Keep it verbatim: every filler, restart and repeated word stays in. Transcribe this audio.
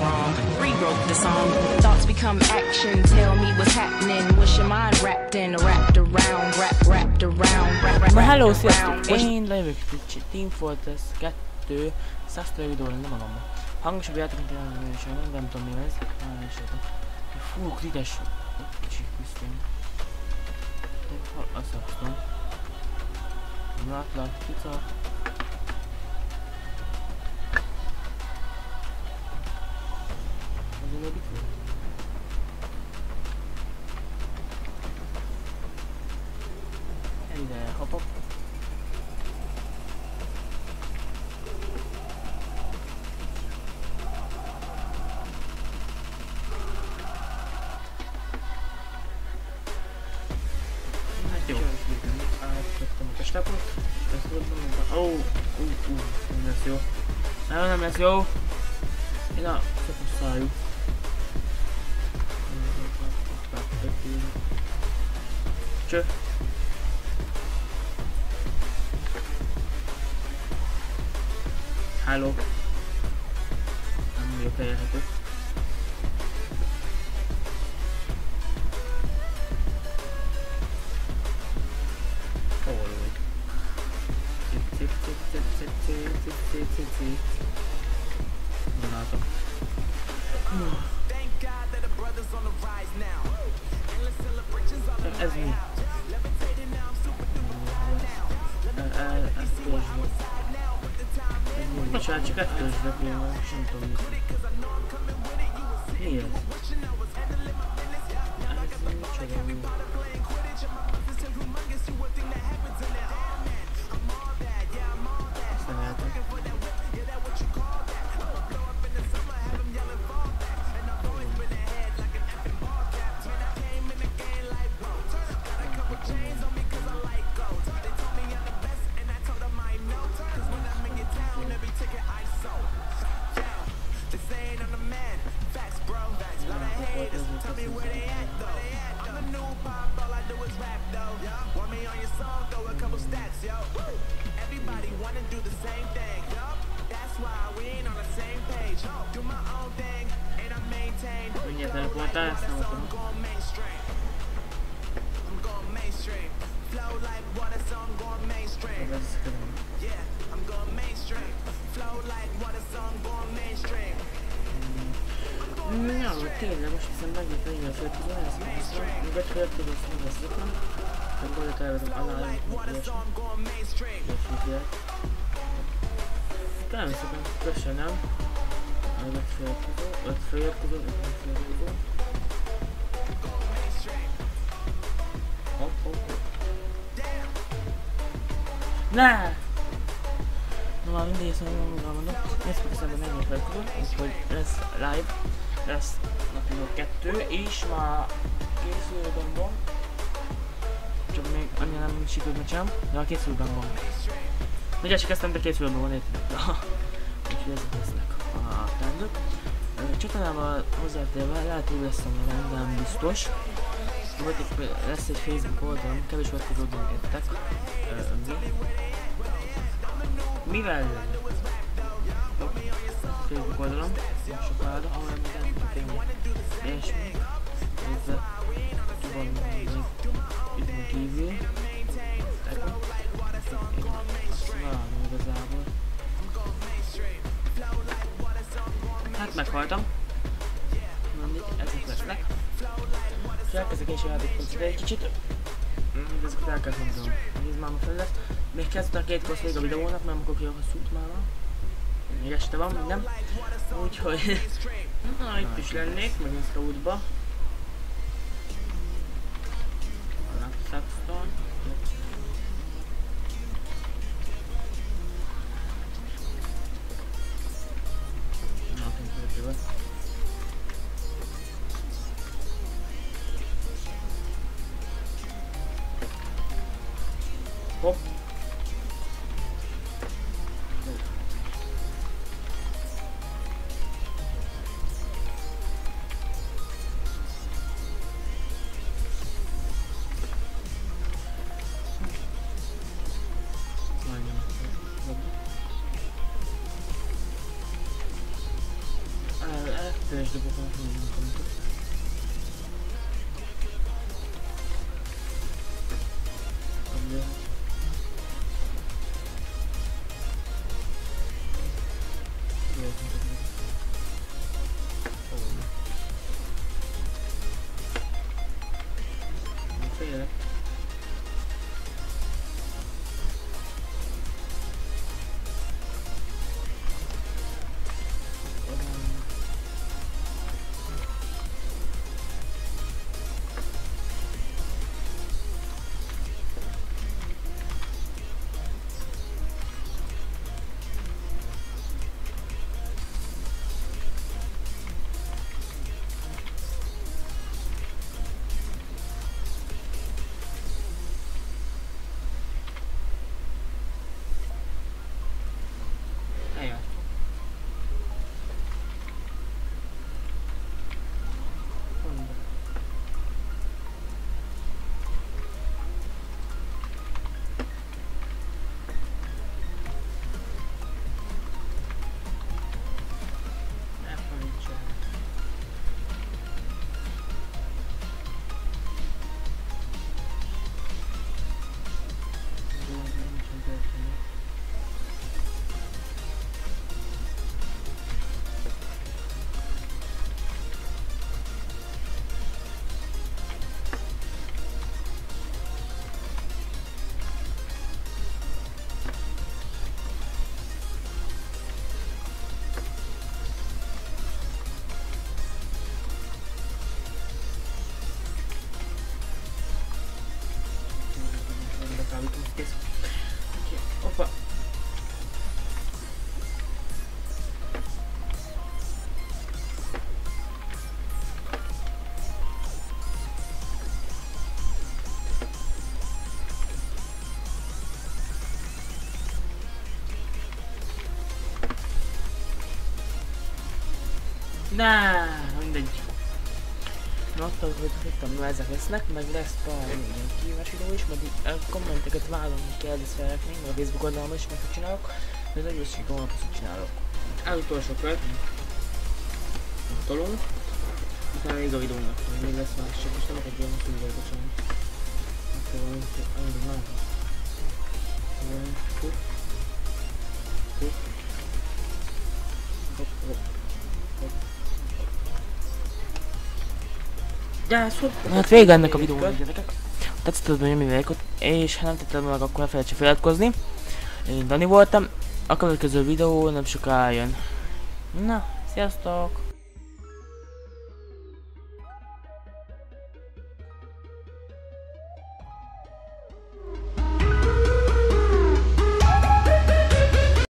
wrong. Rewrote the song. Thoughts become action. Tell me what's happening. What's your mind wrapped in? Wrapped around, wrap, wrapped around, wrap, wrap, Na hello, wrapped sziasztok! around. Én lejövök egy Team Fortress kettő százszor videó lenne magamban. Hangosabb játékot jelenleg, nem tudom mi ez. Ah, is értem. Fú, krites. Kicsi küzdöm. Azt hasztom. Látlak, cica. Az egy bicó. Ide, hopp hopp. Jó, átvettem a testápot, ezt mondom, ó, ó, ó, nem lesz jó. Nem, nem lesz jó. Én a szakos szájú. Csö. Hello. Nem jó elérhető. Nem látom. Ez mi? Ez törzsnek. Ez mi? Bocsánat, csak egy törzsnek én már sem tudom mi. Mi ez? Ez micsoda mi? Mindjárt elkoltál, ezt nem akarom. Na, tényleg most hiszem megint legyen a föltudom, ezt hiszem, meg föltudom, ezt meg ezt hiszem. Nem gondolok elvezem alá, hogy ilyesmi. Természetesen köszönöm. öt föltudó, öt föltudó, öt föltudó. Hopp, hopp, hopp. Ne! Na már mindig szóval magammal mondom. Ezt köszönöm, hogy mennyi föltudó, úgyhogy lesz live. Lesz napiló kettő, és már készülőben van. Csak még annyira nem sikerült meccselem, de a készülőben van. Ugye csak kezdtem, de készülőben van, érted? Úgyhogy ezek lesznek a tendők. Csatornával hozzátérve lehet, hogy lesz a nem, nem biztos. Volt egy, lesz egy Facebook oldalam, kevés vatkozódóan értek. Mivel Facebook oldalam, nem sokára, ahol minden tudunk ilyesmi, illetve van még időn kívül. Valami igazából. Hát meghaltam. Mindig, ezek lesznek. És elkezdek én is játékot egy kicsit. De ezeket el kell mondanom. Nézd már ma fel lesz. Még kezdtem a két kosz még a videónak, mert amikor ki a szút már van. Még este van, még nem. Úgyhogy... Na, itt is lennék, megint a útba. A Lapsaxton. Na, tényleg. Hopp. Kettős dobokon fogunk. Félek. Opa! Na, mindegy. Na, attól, hogy hittem, ezek lesznek, meg lesz pár ilyen kihívás videó is, meg a kommenteket várom, hogy kell, ezt felrakni, meg a Facebook oldalon is meg csinálok, de az egészség holnap azt csinálok. Elutolsó kört. Tolunk. Utána még a videónak, hogy még lesz más, csak most nem egy ilyen most úgy vagy, bocsánat. Akkor valami, annyi már. Igen, hopp. Hopp. Hopp, hopp. Hopp. Hát vége ennek a videónak, gyerekek. Tetszett, hogy nyomj lájkot, és ha nem tetted meg, akkor ne felejts feliratkozni. Én Dani voltam, a következő videó nem sokára jön. Na, sziasztok!